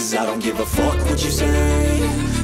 'cause I don't give a fuck what you say.